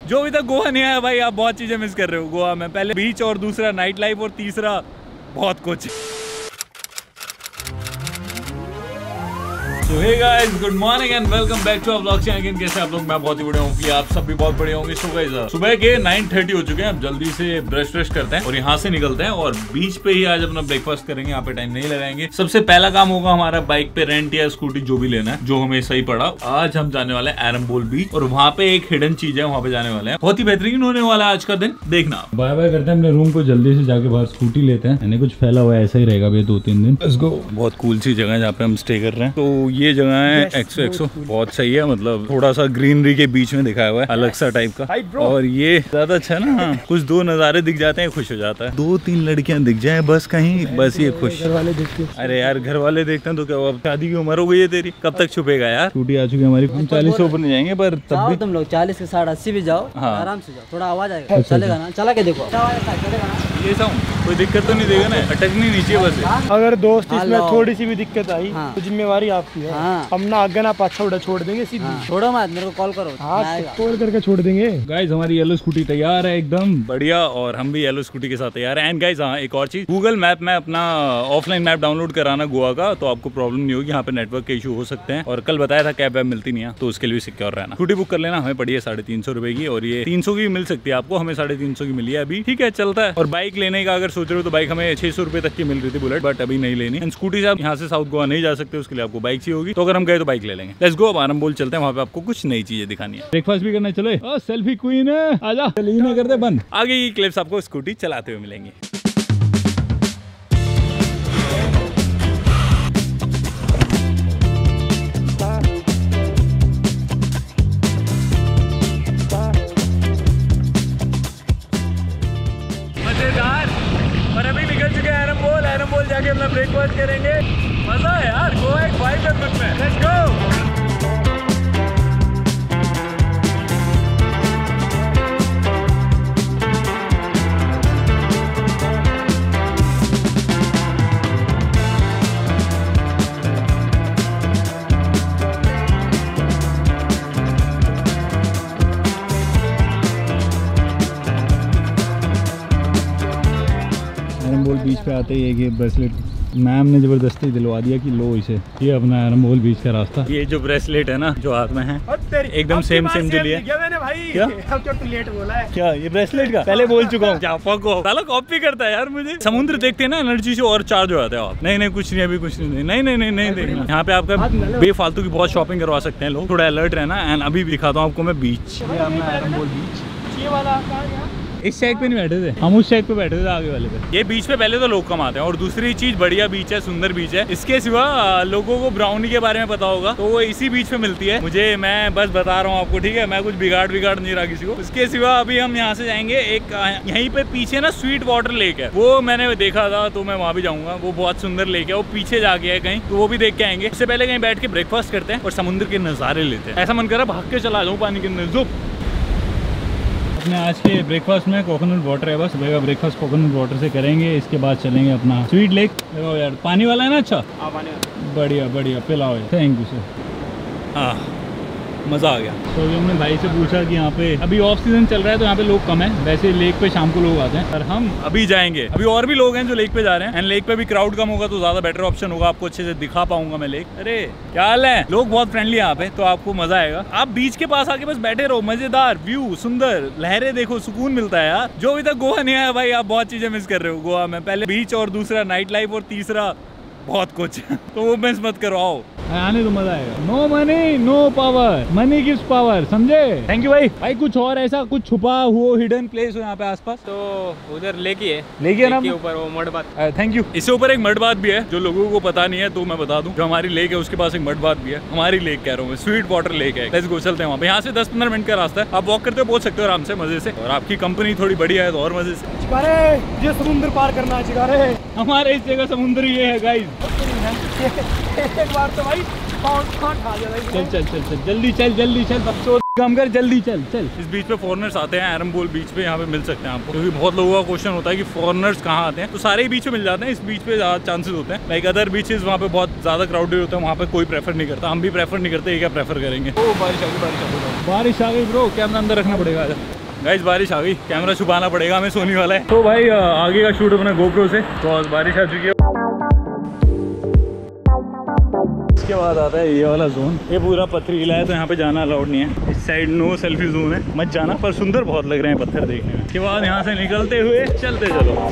जो अभी तक गोवा नहीं आया भाई, आप बहुत चीजें मिस कर रहे हो गोवा में। पहले बीच और दूसरा नाइट लाइफ और तीसरा बहुत कुछ। So hey guys, good morning and welcome back to our vlog channel again। कैसे आप लोग? मैं बहुत ही बढ़िया हूँ कि आप सब भी बहुत बढ़िया होंगे। सुबह के 9:30 हो चुके हैं। अब जल्दी से ब्रश करते हैं और यहाँ से निकलते हैं और बीच पे ही आज अपना ब्रेकफास्ट करेंगे। यहाँ पे टाइम नहीं लगाएंगे। सबसे पहला काम होगा हमारा बाइक पे रेंट या स्कूटी जो भी लेना है, जो हमें सही पड़ा। आज हम जाने वाले हैं एरम्बोल बीच और वहाँ पे एक हिडन चीज है, वहाँ पे जाने वाले हैं। बहुत ही बेहतरीन होने वाला है आज का दिन, देखना। बाय बाय करते हैं अपने रूम को, जल्दी से जाके बाहर स्कूटी लेते हैं। यानी कुछ फैला हुआ है, ऐसा ही रहेगा भैया 2-3 दिन। Let's go. बहुत कूल सी जगह है जहाँ पे हम स्टे कर रहे हैं। तो ये जगह है एक्सो बहुत सही है, मतलब थोड़ा सा ग्रीनरी के बीच में दिखाया हुआ है, अलग सा टाइप का। और ये ज्यादा अच्छा है ना, कुछ दो नजारे दिख जाते हैं, खुश हो जाता है। 2-3 लड़कियां दिख जाए बस कहीं, बस ये खुश। घर वाले देखते, अरे यार घर वाले देखते हैं तो क्या, अब शादी की उम्र हो गई है तेरी, कब तक छुपेगा यार। छुट्टी आ चुकी है हमारी, हम 40 से ऊपर नहीं जाएंगे, पर तब भी तुम लोग 40 के 80 भी जाओ। हाँ। आराम से जाओ, थोड़ा आवाज आएगा, चलेगा ना? चला के देखो, ये कोई दिक्कत तो नहीं देगा ना, अटकनी नीचे बस है। अगर दोस्त इसमें थोड़ी सी भी दिक्कत आई तो जिम्मेवारी आपकी है। हम ना आगे ना पाछा छोड़ देंगे, सीधी छोड़ो मत, मेरे को कॉल करो। कॉल करके छोड़ देंगे। गाइज हमारी येलो स्कूटी तैयार है एकदम बढ़िया, और हम भी येलो स्कूटी के साथ तैयार है। एंड गाइज हाँ, एक और चीज, गूगल मैप में अपना ऑफलाइन मैप डाउनलोड कराना गोवा का, तो आपको प्रॉब्लम नहीं होगी। यहाँ पे नेटवर्क के इशू हो सकते हैं, और कल बताया था कैब वैब मिलती नहीं है, तो उसके लिए सिक्योर रहना। स्कूटी बुक कर लेना, हमें पड़ी है 350 रुपए की, और ये 300 की मिल सकती है आपको, हमें 350 की मिली है अभी। ठीक है, चलता है। और बाइक लेने का अगर सोच रहे हो तो बाइक हमें 600 रुपए तक की मिल रही थी बुलेट, बट अभी नहीं लेनी। एंड स्कूटी से आप यहाँ से साउथ गोवा नहीं जा सकते, उसके लिए आपको बाइक चाहिए होगी। तो अगर हम गए तो बाइक ले लेंगे। लेट्स गो, अब एरम्बोल चलते हैं, वहाँ पे आपको कुछ नई चीजें दिखानी है। ब्रेकफास्ट भी करना, चले। सेल्फी क्वीन है, आजा। चलिए ना करते बंद। आगे की क्लिप्स आपको स्कूटी चलाते हुए मिलेंगे। मजेदार। और अभी निकल चुके हैं एरम्बोल जाके अपना ब्रेकफास्ट करेंगे। मजा है यार, गोवा एक वाइब है खुद में। Let's go. एरम्बोल बीच पे आते ही ये ब्रेसलेट मैम ने जबरदस्ती दिलवा दिया कि लो इसे, ये अपना एरम्बोल बीच का रास्ता। ये जो ब्रेसलेट है ना जो हाथ में है, एकदम सेम जो लिया भाई। क्या लेट बोला है? क्या ये ब्रेसलेट का पहले बोल चुका हूँ। साला कॉपी करता है यार मुझे। समुद्र देखते हैं ना, एनर्जी से और चार्ज हो जाते हैं आप। नहीं कुछ नहीं, अभी कुछ नहीं। नहीं देखना। यहाँ पे आपका बेफालतू की बहुत शॉपिंग करवा सकते हैं लोग, थोड़ा अलर्ट रहना। एंड अभी भी दिखाता हूँ आपको मैं बीच, एरम्बोल बीच। ये वाला इस साइड पे नहीं बैठे थे हम, उस साइड पे बैठे थे आगे वाले पे। ये बीच पे पहले तो लोग कम आते हैं, और दूसरी चीज बढ़िया बीच है, सुंदर बीच है। इसके सिवा लोगों को ब्राउनी के बारे में पता होगा, तो वो इसी बीच पे मिलती है। मुझे, मैं बस बता रहा हूँ आपको, ठीक है? मैं कुछ बिगाड़ नहीं रहा किसी को। उसके सिवा अभी हम यहाँ से जाएंगे एक, यहीं पे पीछे ना स्वीट वाटर लेक है, वो मैंने देखा था, तो मैं वहाँ भी जाऊंगा। वो बहुत सुंदर लेक है, वो पीछे जाके है कहीं, तो वो भी देख के आएंगे। उससे पहले कहीं बैठ के ब्रेकफास्ट करते हैं और समुद्र के नजारे लेते हैं। ऐसा मन कर रहा भाग के चला जाऊँ पानी के अंदर। अपने आज के ब्रेकफास्ट में कोकोनट वाटर है, बस सुबह का ब्रेकफास्ट कोकोनट वाटर से करेंगे। इसके बाद चलेंगे अपना स्वीट लेक। देखो यार पानी वाला है ना, अच्छा बढ़िया पिलाओ। Thank you sir. हाँ मज़ा आ गया। तो अभी हमने भाई से पूछा कि यहाँ पे अभी ऑफ सीजन चल रहा है, तो यहाँ पे लोग कम है। वैसे लेक पे शाम को लोग आते हैं, और हम अभी जाएंगे। अभी और भी लोग हैं जो लेक पे जा रहे हैं, एंड लेक पे भी क्राउड कम होगा तो ज्यादा बेटर ऑप्शन होगा, आपको अच्छे से दिखा पाऊंगा मैं लेक। अरे क्या हाल है, लोग बहुत फ्रेंडली है यहाँ पे, तो आपको मजा आएगा। आप बीच के पास आके बस बैठे रहो, मजेदार व्यू, सुंदर लहरें देखो, सुकून मिलता है यार। जो अभी तक गोवा नहीं आया भाई, आप बहुत चीजें मिस कर रहे हो गोवा में। पहले बीच और दूसरा नाइट लाइफ और तीसरा बहुत कुछ तो वो मिस मत करो, आओ आने तो मजा आएगा। No money no power, money gives power, समझे? थैंक यू भाई। कुछ और ऐसा कुछ छुपा हुआ हिडन प्लेस हो यहाँ पे आसपास? तो उधर लेक ही है, ना ऊपर वो मड बात। Thank you. इससे ऊपर एक मड बात भी है जो लोगों को पता नहीं है, तो मैं बता दूं, जो हमारी लेक है उसके पास एक मड बात भी है। हमारी लेक कह रहा हूँ, स्वीट वाटर लेक है। लेट्स गो, चलते हैं वहाँ पे। यहाँ से 10-15 मिनट का रास्ता है, आप वॉक करते हो, पहुंच सकते हो आराम से, मजे से। और आपकी कंपनी थोड़ी बढ़िया है तो और मजे से। ये समुद्र पार करना है, हमारे इस जगह समुद्र ये है गाइस। एक बार तो भाई चल जल्दी चल बच्चों, कम कर, जल्दी चल। इस बीच पे फॉरेनर्स आते हैं, एरम्बोल बीच पे, यहाँ पे मिल सकते हैं आपको, क्योंकि बहुत लोगों का क्वेश्चन होता है कि फॉरेनर्स कहाँ आते हैं, तो सारे ही बीच पे मिल जाते हैं। इस बीच पे ज्यादा चांसेस होते हैं, लाइक अदर बीचेस वहाँ पे बहुत ज्यादा क्राउडेड होता है, वहाँ पे कोई प्रेफर नहीं करता, हम भी प्रेफर नहीं करते। ये क्या प्रेफर करेंगे? बारिश आ गई ब्रो, कैमरा अंदर रखना पड़ेगा। गाइस बारिश आ गई, कैमरा छुपाना पड़ेगा हमें, सोनी वाला है। तो भाई आगे का शूट अपना GoPro से, तो बारिश आ चुकी है। इसके बाद आता है ये वाला जोन, ये पूरा पथरीला है तो यहाँ पे जाना अलाउड नहीं है। इस साइड नो सेल्फी जोन है, मत जाना, पर सुंदर बहुत लग रहे हैं पत्थर देखने में। इसके बाद यहाँ से निकलते हुए चलते चलो।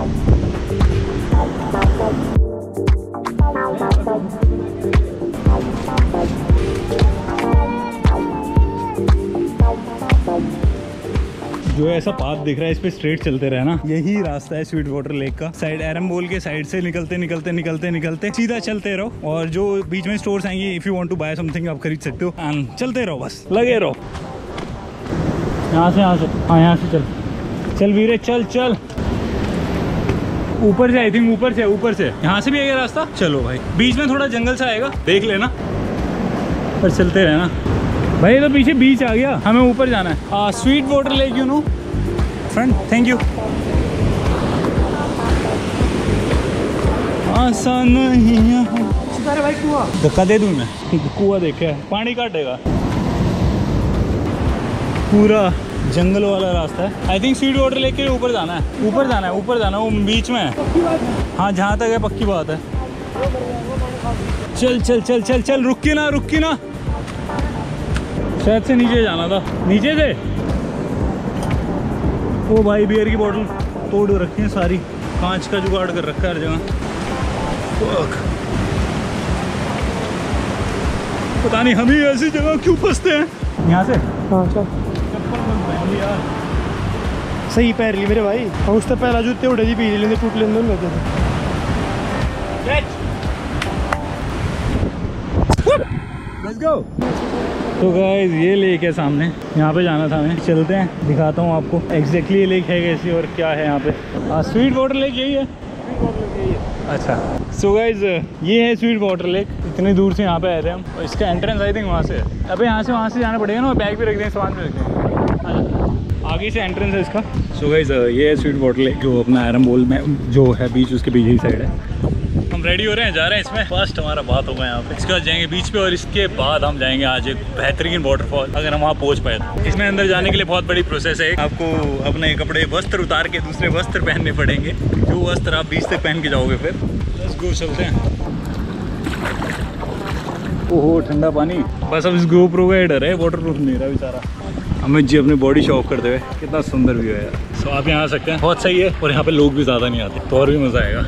जो ऐसा पाथ दिख रहा है इस पे स्ट्रेट चलते रहना, यही रास्ता है स्वीट वाटर लेक का। साइड एरम्बोल के साइड से निकलते निकलते निकलते निकलते सीधा चलते रहो, और जो बीच में स्टोर्स आएंगे, if you want to buy something आप खरीद सकते हो, एंड चलते रहो, बस लगे रहो। यहाँ से हाँ यहाँ से चल वीरे, चल चल। ऊपर से, आई थिंक ऊपर से यहाँ से भी आएगा रास्ता। चलो भाई, बीच में थोड़ा जंगल सा आएगा, देख लेना, पर चलते रहना। भाई तो पीछे बीच आ गया, हमें ऊपर जाना है। Sweet water lake, you know friend, thank you. आसान नहीं है भाई, कुआं धक्का दे दूं मैं, कुआं देखे, पानी काटेगा। पूरा जंगल वाला रास्ता है। I think sweet water lake के ऊपर जाना है, ऊपर जाना है, वो बीच में है। हाँ जहाँ तक है पक्की बात है। चल चल चल चल चल, रुकी ना, शायद से नीचे जाना था, नीचे से। ओ भाई बियर की बोतल तोड़ रखी है सारी, कांच का जुगाड़ कर रखा है हर जगह। पता नहीं हम ही ऐसी जगह क्यों फंसते हैं। यहाँ से हाँ चल, यार सही पैर ली मेरे भाई, और उससे पहला जूते उड़े जी, पी लेंगे, टूट लेंगे उनमें। Let's go. तो गाइस ये लेक है सामने, यहाँ पे जाना था हमें, चलते हैं दिखाता हूँ आपको एग्जैक्टली ये लेक है कैसी और क्या है यहाँ पे। स्वीट वाटर लेक यही है। अच्छा सो गाइस ये है स्वीट वाटर लेक, इतनी दूर से यहाँ पे आए थे हम, और इसका एंट्रेंस आई थिंक वहाँ से है। अबे वहाँ से जाना पड़ेगा ना, बैग भी रख दें, सामान भी रख दें, आगे से एंट्रेंस है इसका। सो गाइस ये है स्वीट वाटर लेक, जो अपना एरम्बोल में जो है बीच, उसके पीछे ही साइड है। हम रेडी हो रहे हैं, जा रहे हैं इसमें। फर्स्ट हमारा बात होगा यहाँ पे, इसके बाद जाएंगे बीच पे, और इसके बाद हम जाएंगे आज एक बेहतरीन वाटरफॉल, अगर हम वहाँ पहुँच पाए तो। इसमें अंदर जाने के लिए बहुत बड़ी प्रोसेस है, आपको अपने कपड़े वस्त्र उतार के दूसरे वस्त्र पहनने पड़ेंगे, जो वस्त्र आप बीच तक पहन के जाओगे। फिर लेट्स गो, चलते हैं। ओहो ठंडा पानी, बस अब इस GoPro का डर है, वाटर प्रूफ नहीं रहा बेचारा। अमित जी अपनी बॉडी शो ऑफ करते हुए, कितना सुंदर व्यू है यार। सो आप यहाँ आ सकते हैं, बहुत सही है, और यहाँ पे लोग भी ज़्यादा नहीं आते, तो और भी मज़ा आएगा।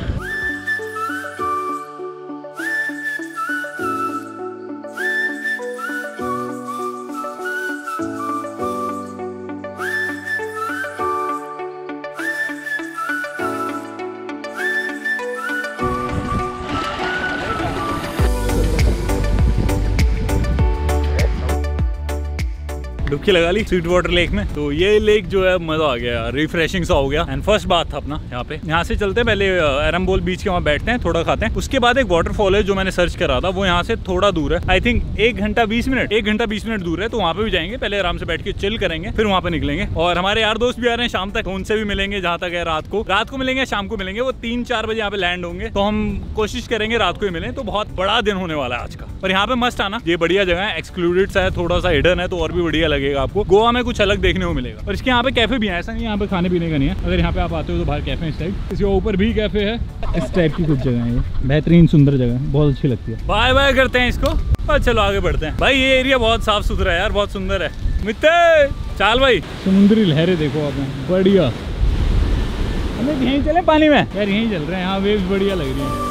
डुबकी लगा ली स्वीट वाटर लेक में। तो ये लेक जो है मजा आ गया, रिफ्रेशिंग सा हो गया। एंड फर्स्ट बात था अपना यहाँ से चलते हैं, पहले एरम्बोल बीच के वहाँ बैठते हैं, थोड़ा खाते हैं, उसके बाद एक वाटरफॉल है जो मैंने सर्च करा था, वो यहाँ से थोड़ा दूर है, आई थिंक 1 घंटा 20 मिनट दूर है। तो वहाँ पे भी जाएंगे, पहले आराम से बैठ के चिल करेंगे, फिर वहाँ पे निकलेंगे। और हमारे यार दोस्त भी आ रहे हैं शाम तक, उनसे भी मिलेंगे, जहाँ तक है रात को मिलेंगे, शाम को मिलेंगे। वो 3-4 बजे यहाँ पे लैंड होंगे, तो हम कोशिश करेंगे रात को ही मिलें। तो बहुत बड़ा दिन होने वाला है आज का, और यहाँ पे मस्त आना, ये बढ़िया जगह है, एक्सक्लूडेड सा है, थोड़ा सा हिडन है, तो और भी बढ़िया लगेगा आपको। गोवा में कुछ अलग देखने को मिलेगा। और इसके यहाँ पे कैफे भी है, ऐसा नहीं यहाँ पे खाने पीने का नहीं है, अगर यहाँ पे आप आते हो तो बाहर कैफे इस टाइप, इसके ऊपर भी कैफे है, इस टाइप की कुछ जगह है। ये बेहतरीन सुंदर जगह है, बहुत अच्छी लगती है। बाय बाय करते हैं इसको और चलो आगे बढ़ते हैं। भाई ये एरिया बहुत साफ सुथरा है यार, बहुत सुंदर है। मित्ते चाल भाई, समुद्री लहरें देखो आपने, बढ़िया। हम यहीं चले पानी में यार, यहीं चल रहे हैं, यहाँ वेव्स बढ़िया लग रही है।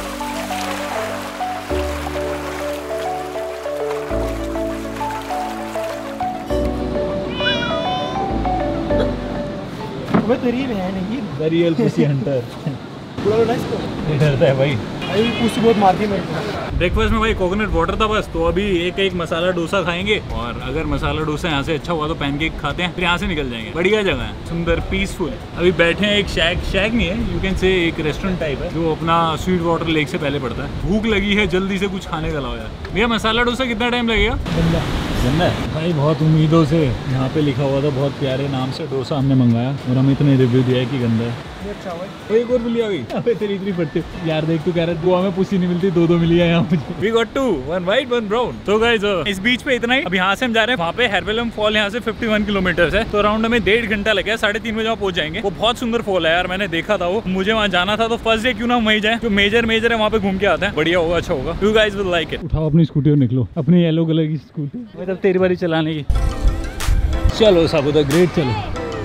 रियल पुसी हंटर डरता है भाई, पुसी बहुत मारती मेरे को। ब्रेकफास्ट में भाई कोकोनट वाटर था बस, तो अभी एक मसाला डोसा खाएंगे, और अगर मसाला डोसा यहाँ से अच्छा हुआ तो पैनकेक खाते हैं, फिर यहाँ से निकल जाएंगे। बढ़िया जगह है, सुंदर, पीसफुल। अभी बैठे हैं एक शैक नहीं है, यू कैन से एक रेस्टोरेंट टाइप है, जो अपना स्वीट वाटर लेक से पहले पड़ता है। भूख लगी है, जल्दी से कुछ खाने का लाओ यार। भैया मसाला डोसा कितना टाइम लगेगा? गंदा है भाई। बहुत उम्मीदों से यहाँ पे लिखा हुआ था बहुत प्यारे नाम से डोसा हमने मंगाया और हम इतने रिव्यू दिया है कि गंदा है। तो एक और बिल्ली आ गई। अबे तेरी इतनी पड़ती यार, देख तू कह रहा है गोवा में पुसी नहीं मिलती, दो मिली है यहाँ मुझे। We got two, one white, one brown. So guys, इस बीच पे इतना ही। अब यहाँ से हम जा रहे हैं वहाँ पे हेरवेलम फॉल, यहाँ से 51 किलोमीटर है, तो अराउंड हमें 1.5 घंटा लगेगा। 3:30 बजे वहाँ पहुंच जाएंगे। वो बहुत सुंदर फॉल है यार, मैंने देखा था वो, मुझे वहाँ जाना था, तो फर्स्ट डे क्यों ना वहीं जाए, जो मेजर है वहाँ पे घूम के आते हैं, बढ़िया होगा, अच्छा होगा। You guys will like it. उठाओ अपनी स्कूटी और निकलो, अपनी येलो कलर की स्कूटी, मतलब तेरी बारी चलाने की। चलो साबुदा ग्रेट, चलो।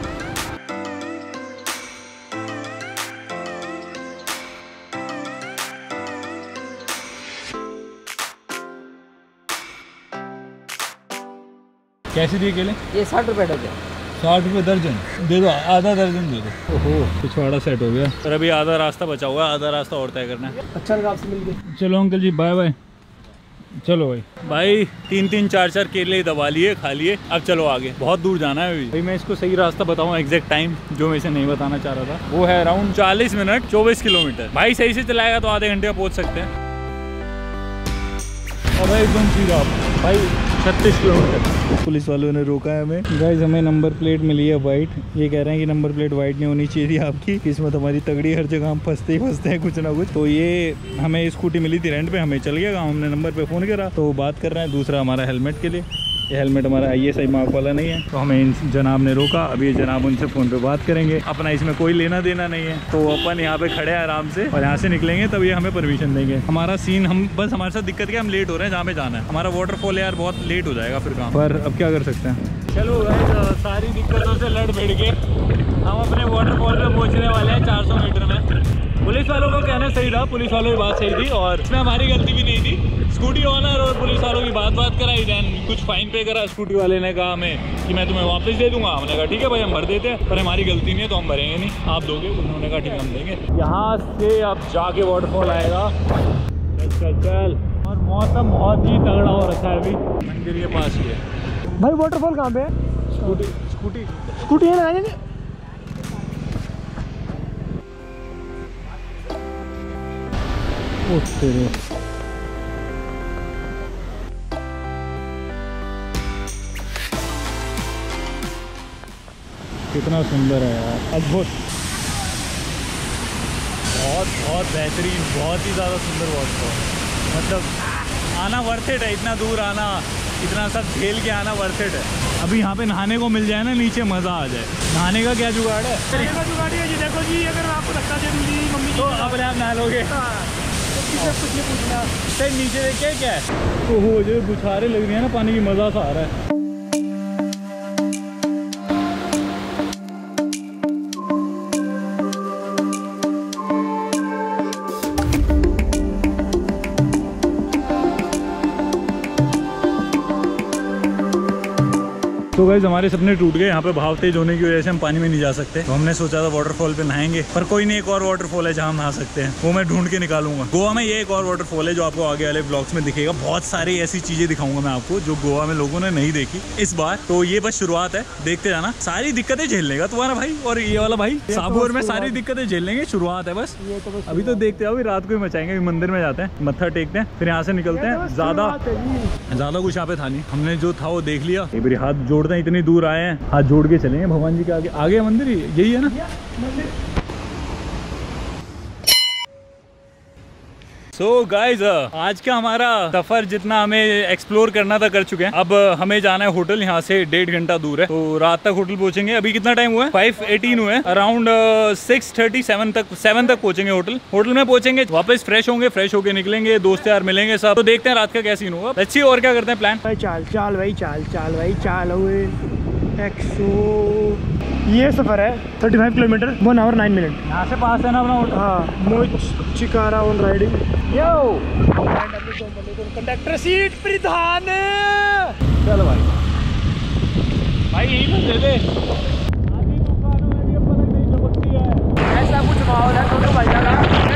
कैसे दिए केले? ये 60 रुपये डजन। 60 रुपये दर्जन दे दो, आधा दर्जन दे दो। ओहो पिछवाड़ा सेट हो गया। पर अभी आधा रास्ता बचा हुआ है, आधा रास्ता और तय करना है। अच्छा लगा आपसे मिलके। चलो अंकल जी, बाय बाय। चलो भाई 3-3 4-4 केले दबा लिए, खा लिए, अब चलो आगे, बहुत दूर जाना है अभी। भाई मैं इसको सही रास्ता बताऊँ, एग्जैक्ट टाइम जो मैं इसे नहीं बताना चाह रहा था, वो है अराउंड 40 मिनट 24 किलोमीटर। भाई सही से चलाएगा तो आधे घंटे में पहुँच सकते हैं। और भाई एकदम सीधा भाई 36 किलोमीटर। पुलिस वालों ने रोका है हमें। गाइस हमें नंबर प्लेट मिली है वाइट। ये कह रहे हैं कि नंबर प्लेट वाइट नहीं होनी चाहिए थी आपकी, किस्मत हमारी तगड़ी, हर जगह हम फंसते हैं कुछ ना कुछ। तो ये हमें स्कूटी मिली थी रेंट पे, हमें चल गया काम, हमने नंबर पे फ़ोन करा तो बात कर रहे हैं। दूसरा हमारा हेलमेट के लिए, ये हेलमेट हमारा ISI मार्क वाला नहीं है, तो हमें इन जनाब ने रोका। अभी ये जनाब उनसे फ़ोन पे बात करेंगे, अपना इसमें कोई लेना देना नहीं है, तो अपन यहाँ पे खड़े हैं आराम से, और यहाँ से निकलेंगे तब ये हमें परमिशन देंगे। हमारा सीन, हम बस हमारे साथ दिक्कत क्या, हम लेट हो रहे हैं जहाँ पे जाना है। हमारा वाटरफॉल यार बहुत लेट हो जाएगा फिर काम, पर अब क्या कर सकते हैं। चलो भाई सारी दिक्कतों से लड़ भिड़ के हम अपने वाटरफॉल पे पहुँचने वाले हैं 400 मीटर में। पुलिस वालों को कहना सही था, पुलिस वालों की बात सही थी, और इसमें हमारी गलती भी नहीं थी। स्कूटी ओनर और पुलिस वालों की बात कराई, देन कुछ फाइन पे करा। स्कूटी वाले ने कहा हमें कि मैं तुम्हें वापस दे दूंगा, हमने कहा ठीक है भाई हम भर देते हैं, पर हमारी गलती नहीं है तो हम भरेंगे नहीं, आप दोगे। उन्होंने कहा ठीक है हम देंगे। यहाँ से अब जाके वाटरफॉल आएगा। चल, और मौसम बहुत ही तगड़ा हो रखा है अभी, मंदिर के पास ही है। भाई वाटरफॉल कहाँ पे है? स्कूटी है ना? तेरे कितना सुंदर है यार, अद्भुत, बहुत बेहतरीन, बहुत ही ज़्यादा सुंदर वाटरफॉल। मतलब आना वर्थ इट है, इतना दूर आना, इतना सब झेल के आना वर्थ इट है। अभी यहाँ पे नहाने को मिल जाए ना नीचे, मज़ा आ जाए। नहाने का क्या जुगाड़ है? जुगाड़ है जी, देखो जी, अगर आपको धक्का दे दूँगी मम्मी तो अपने आप नहा लोगे। कुछ नहीं पूछना, सही नीचे देख क्या है, ओहो जो बुछारे लग रही है ना पानी की, मज़ा सा आ रहा है। तो गाइस हमारे सपने टूट गए। यहाँ पे भाव तेज होने की वजह से हम पानी में नहीं जा सकते, तो हमने सोचा था वाटरफॉल पे नहाएंगे, पर कोई नहीं, एक और वाटरफॉल है जहाँ हम नहा सकते हैं, वो मैं ढूंढ के निकालूंगा। गोवा में ये एक और वाटरफॉल है जो आपको आगे वाले ब्लॉग्स में दिखेगा। बहुत सारी ऐसी चीजें दिखाऊंगा मैं आपको जो गोवा में लोगों ने नहीं देखी इस बार। तो ये बस शुरुआत है, देखते जाना। सारी दिक्कतें झेल लेगा तुम्हारा भाई और ये वाला भाई, साबूर में सारी दिक्कतें झेल लेंगे, शुरुआत है बस। अभी तो देखते हैं, अभी रात को ही मचाएंगे। मंदिर में जाते हैं, मत्था टेकते हैं, फिर यहाँ से निकलते हैं। ज्यादा कुछ यहाँ पे था नहीं, हमने जो था वो देख लिया। एक बार हाथ जोड़ते हैं, इतनी दूर आए हैं, हाथ जोड़ के चलेंगे भगवान जी के आगे। आगे मंदिर यही है ना? सो गाइज आज का हमारा सफर जितना हमें एक्सप्लोर करना था कर चुके हैं। अब हमें जाना है होटल, यहाँ से 1.5 घंटा दूर है, तो रात तक होटल पहुंचेंगे। अभी कितना टाइम हुआ है? 5:18 हुए हैं। अराउंड 6:37 तक 7 तक पहुंचेंगे होटल में पहुंचेंगे, वापस फ्रेश होंगे, फ्रेश होके निकलेंगे, दोस्त यार मिलेंगे सब। तो देखते हैं रात का क्या सीन होगा। अच्छी, और क्या करते हैं प्लान? भाई चाल भाई चाल हुए 100। ये सफर है 35 किलोमीटर 1 आवर 9 मिनट। यहाँ से पास है ना अपना होटल? हाँ, मोच चिकारा ऑन राइडिंग। यो कंडक्टर सीट प्रधान। चलो भाई यही बस दे दे। आधी दुकानों में भी अब पलक नहीं चमकती है, ऐसा कुछ माहौल है। दोनों भाई जाना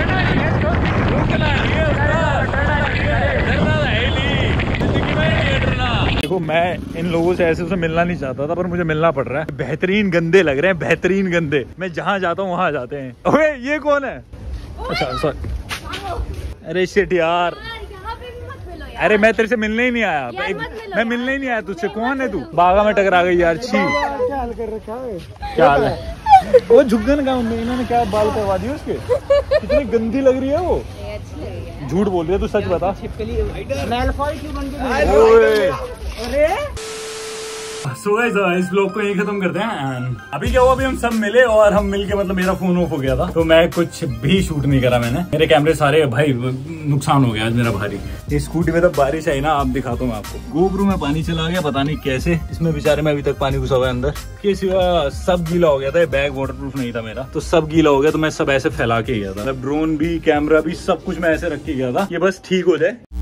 देखो, मैं इन लोगों से ऐसे मिलना नहीं चाहता था, पर मुझे मिलना पड़ रहा है। बेहतरीन गंदे लग रहे हैं, बेहतरीन गंदे। मैं जहाँ जाता हूँ वहाँ जाते हैं। ओए ये कौन है? अच्छा सॉरी, अरे शिट यार, अरे मैं तेरे से मिलने ही नहीं आया, मैं मिलने ही नहीं आया तुझसे। कौन है तू? बागा में टकरा गई यार। छी, क्या हाल कर रखा है? क्या हाल है? वो झुग्गन का इन्होंने क्या बाल करवा दिए उसके, कितनी गंदी लग रही है वो। झूठ बोल रही है तू, सच बता। सो गाइस इस ब्लॉग को यही खत्म करते हैं। एंड अभी क्या हुआ, अभी हम सब मिले और हम मिलके मतलब मेरा फोन ऑफ हो गया था, तो मैं कुछ भी शूट नहीं करा मैंने। मेरे कैमरे सारे भाई नुकसान हो गया आज मेरा भारी। ये स्कूटी में तब बारिश आई ना, आप दिखाता हूँ आपको। गोप्रो में पानी चला गया, पता नहीं कैसे। इसमें बेचारे में अभी तक पानी घुसा हुआ है अंदर। के सिवा सब गीला हो गया था। बैग वाटरप्रूफ नहीं था मेरा, तो सब गीला हो गया। तो मैं सब ऐसे फैला के गया था, ड्रोन भी कैमरा भी सब कुछ मैं ऐसे रख के गया था, ये बस ठीक हो जाए।